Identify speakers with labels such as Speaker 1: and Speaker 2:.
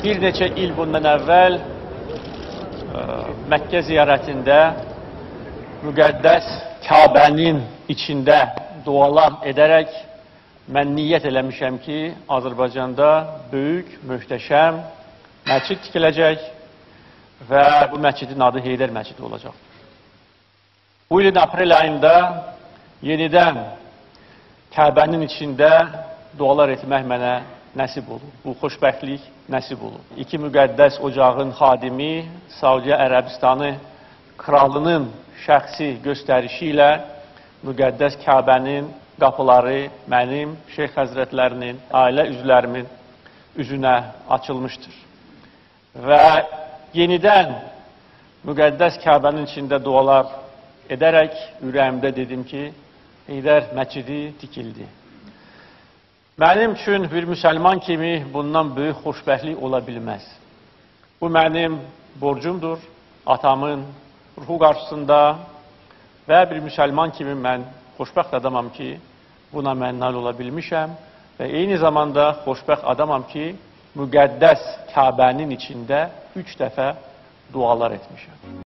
Speaker 1: Bir neçə il bundan əvvəl Məkkə ziyarətində müqəddəs Kabənin içində dualar edərək mən niyyət eləmişəm ki, Azərbaycanda böyük, möhtəşəm məscid tikiləcək və bu məscidin adı Heydər məscidi olacaqdır. Bu ilin aprel ayında yenidən Kabənin içində dualar etmək mənə nəsib olur. Bu xoşbəxtlik nəsib olur. İki müqəddəs ocağın xadimi, Saudiya Ərəbistanı kralının şəxsi göstərişi ilə müqəddəs Kabənin qapıları mənim, Şeyx Həzrətlərinin, ailə üzvlərimin üzünə açılmışdır. Və yenidən müqəddəs Kabənin içində dualar edərək ürəyimdə dedim ki, Heydər məscidi tikildi. Mənim üçün bir müsəlman kimi bundan böyük xoşbəxtlik ola bilməz. Bu mənim borcumdur, atamın ruhu qarşısında və bir müsəlman kimi mən xoşbəxt adamam ki, buna mən nail ola bilmişəm və eyni zamanda xoşbəxt adamam ki, müqəddəs Kabənin içində 3 dəfə dualar etmişəm.